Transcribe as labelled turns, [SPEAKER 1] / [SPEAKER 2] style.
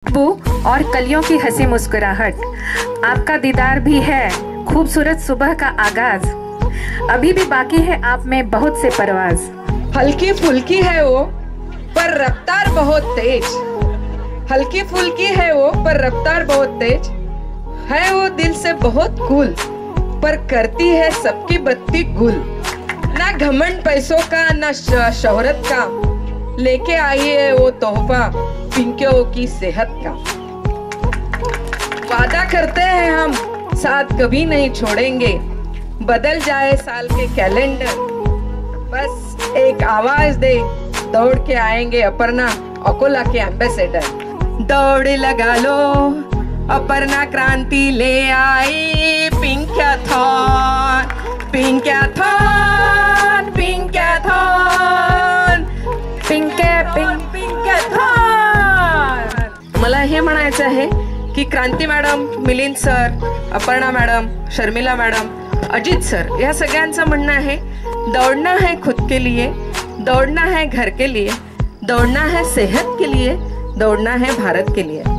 [SPEAKER 1] खुशबू और कलियों की हंसी मुस्कुराहट, आपका दीदार भी है खूबसूरत सुबह का आगाज। अभी भी बाकी है आप में बहुत से परवाज।
[SPEAKER 2] हल्की फुल्की है वो पर रफ्तार बहुत तेज, हल्की फुल्की है वो पर रफ्तार बहुत तेज है। वो दिल से बहुत कूल पर करती है सबकी बत्ती गुल। ना घमंड पैसों का ना शोहरत का, लेके आई है वो तोहफा पिंकियों की सेहत का। वादा करते हैं हम साथ कभी नहीं छोड़ेंगे, बदल जाए साल के कैलेंडर, बस एक आवाज दे दौड़ के आएंगे अपर्णा अकोला के एम्बेसडर। दौड़ लगा लो अपर्णा क्रांति ले आई पिंक्याथॉन, पिंक्याथॉन, पिंक्याथॉन, पिंक्याथॉन। मला हे म्हणायचं आहे की Kranti madam, Milind sir, Aparna madam, Sharmila madam, Ajit sir या सगळ्यांचं म्हणणं आहे दौड़ना है खुद के लिए, दौड़ना है घर के लिए, दौड़ना है सेहत के लिए, दौड़ना है भारत के लिए।